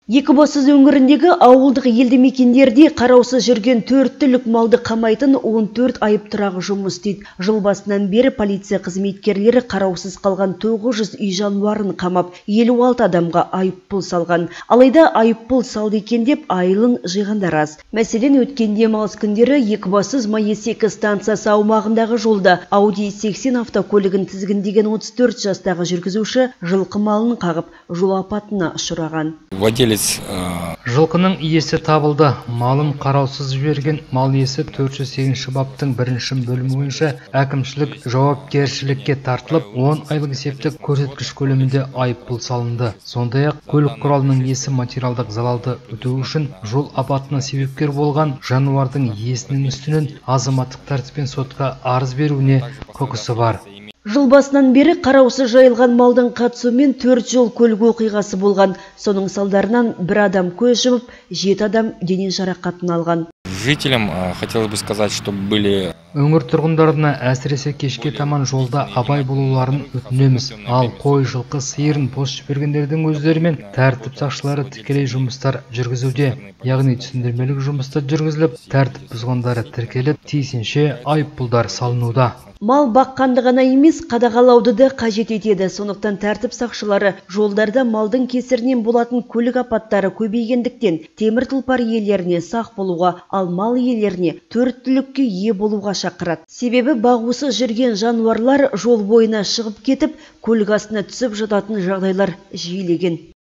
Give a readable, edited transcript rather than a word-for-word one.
Екібастұз өңіріндегі ауылдық елді мекендерде қараусыз жүрген 4 түлік малды қамайтын 14 айып тұрағы жұмыс істейді. Жыл басынан бері полиция қызметкерлері қараусыз қалған 900 үй жануарын қамап, 56 адамға айыппұл салған. Алайда айыппұл салды екен деп айылын жиғандар аз. Мәселен, өткен демалыс күндері Екібастұз Маесекі станциясы аумағындағы жолда Audi 80 автокөлігін тізгіндеген 34 жастағы жүргізуші жылқы малын қағып, жол апатына ұшыраған. Жылқының иесі табылды. Малын қараусыз жіберген мал иесі 408 баптың 1 бөлімі бойынша әкімшілік жауапкершілікке тартылып, 10 айлық есептік көрсеткіш көлемінде айыппұл салынды. Сондай-ақ көлік құралының иесі материалдық залалды өтеу үшін жол апатына себепкер болған жануардың иесінің үстінен азаматтық тәртіппен сотқа арыз беруіне құқысы бар. Жыл басынан бері қараусыз жайылған малдың қатысуымен 4 жол көлік оқиғасы болған. Соның салдарынан 1 адам көз жұмып, 7 адам дене жарақатын алған. Жителям хотелось бы сказать, что были... Өңір тұрғындарына әсіресе кешке таман жолда абай болуларын өтінеміз. Ал қой, жылқы, сиырын бос жібергендердің өздерімен тәртіп сақшылары тікелей жұмыстар жүргізуде. Яғни түсіндірмелік жұмыстар жүргізіліп, тәртіп бұзғандары тіркеліп, тиісінше айыппұлдар салынуда. Мал баққанды ғана емес, қадағалауды да қажет етеді. Сондықтан тәртіп сақшылары жолдарда малдың кесірінен болатын көлік апаттары көбейгендіктен темір тұлпар иелеріне сақ болуға, ал мал иелеріне 4 түлікке ие болуға шақырады. Себебі бағусыз жүрген жануарлар жол бойына шығып кетіп, көлік астына түсіп жататын жағдайлар жиілеген.